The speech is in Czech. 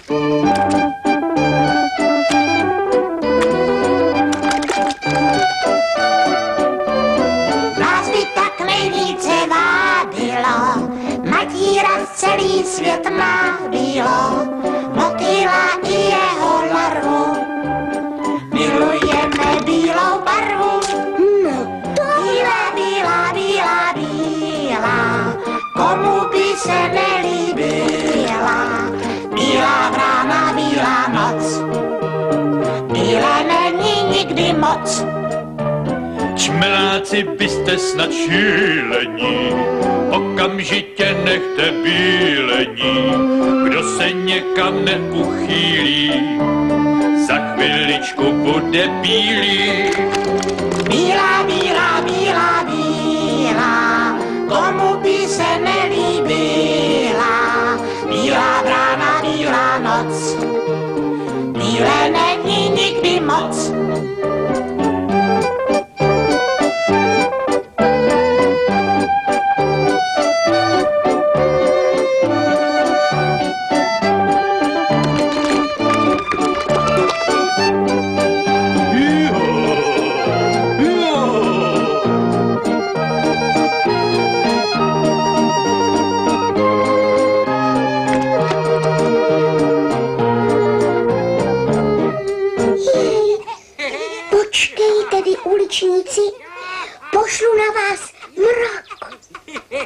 Nás by tak nejvíce vábilo, matíra celý svět má bílo, motýla i jeho larvu. Milujeme bílou barvu. Bílá, bílá, bílá, bílá, komu by se nelíbila. Bílá vrána, bílá noc, bílé není nikdy moc. Čmeláci byste snad šílení, okamžitě nechte bílení. Kdo se někam neuchýlí, za chviličku bude bílý. Bílá, bílá, bílá, bílá, komu by se nelíbila. Bílá vrána, bílá noc, bílé není nikdy moc. Počkej tedy, uličníci, pošlu na vás mrak.